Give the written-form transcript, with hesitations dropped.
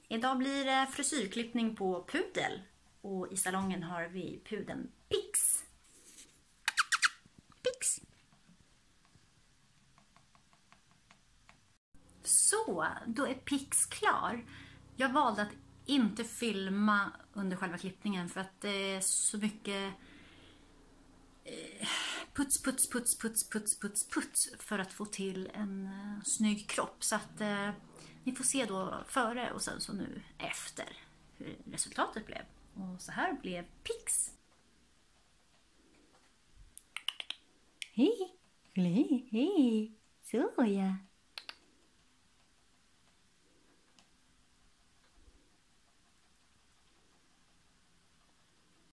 Idag blir det frisyrklippning på pudel. Och i salongen har vi pudeln Pix. Pix. Så, då är Pix klar. Jag valde att inte filma under själva klippningen för att det är så mycket puts för att få till en snygg kropp. Så att ni får se då före och sen så nu efter hur resultatet blev. Och så här blev Pix. Hej, hej, så ja.